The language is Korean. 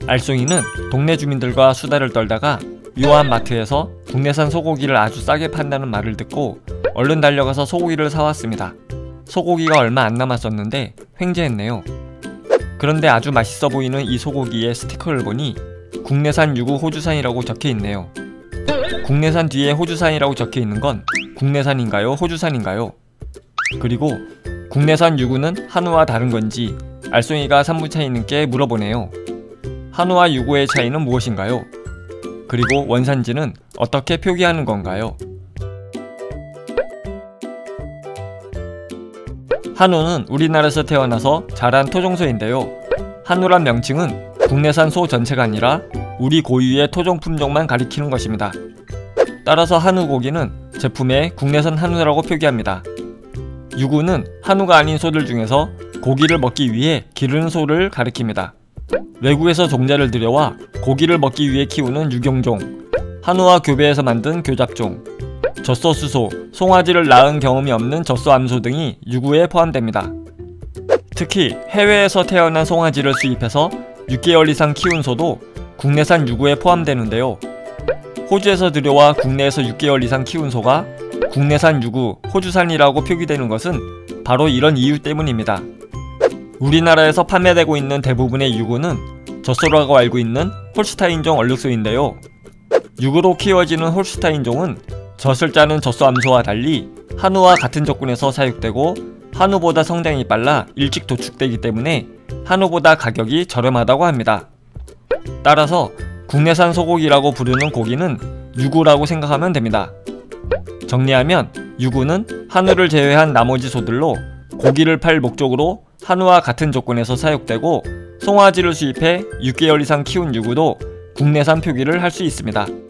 알쏭이는 동네 주민들과 수다를 떨다가 묘한 마트에서 국내산 소고기를 아주 싸게 판다는 말을 듣고 얼른 달려가서 소고기를 사왔습니다. 소고기가 얼마 안 남았었는데 횡재했네요. 그런데 아주 맛있어 보이는 이 소고기의 스티커를 보니 국내산 유구 호주산이라고 적혀있네요. 국내산 뒤에 호주산이라고 적혀있는 건 국내산인가요? 호주산인가요? 그리고 국내산 유구는 한우와 다른 건지 알쏭이가 산부차이님께 물어보네요. 한우와 유구의 차이는 무엇인가요? 그리고 원산지는 어떻게 표기하는 건가요? 한우는 우리나라에서 태어나서 자란 토종소인데요. 한우란 명칭은 국내산 소 전체가 아니라 우리 고유의 토종 품종만 가리키는 것입니다. 따라서 한우 고기는 제품에 국내산 한우라고 표기합니다. 유구는 한우가 아닌 소들 중에서 고기를 먹기 위해 기르는 소를 가리킵니다. 외국에서 종자를 들여와 고기를 먹기 위해 키우는 유경종, 한우와 교배해서 만든 교잡종, 젖소수소, 송아지를 낳은 경험이 없는 젖소암소 등이 유구에 포함됩니다. 특히 해외에서 태어난 송아지를 수입해서 6개월 이상 키운 소도 국내산 유구에 포함되는데요. 호주에서 들여와 국내에서 6개월 이상 키운 소가 국내산 유구, 호주산이라고 표기되는 것은 바로 이런 이유 때문입니다. 우리나라에서 판매되고 있는 대부분의 유구는 젖소라고 알고 있는 홀슈타인종 얼룩소인데요. 유구로 키워지는 홀슈타인종은 젖을 짜는 젖소암소와 달리 한우와 같은 조건에서 사육되고 한우보다 성장이 빨라 일찍 도축되기 때문에 한우보다 가격이 저렴하다고 합니다. 따라서 국내산 소고기라고 부르는 고기는 유구라고 생각하면 됩니다. 정리하면 유구는 한우를 제외한 나머지 소들로 고기를 팔 목적으로 한우와 같은 조건에서 사육되고 송아지를 수입해 6개월 이상 키운 유구도 국내산 표기를 할 수 있습니다.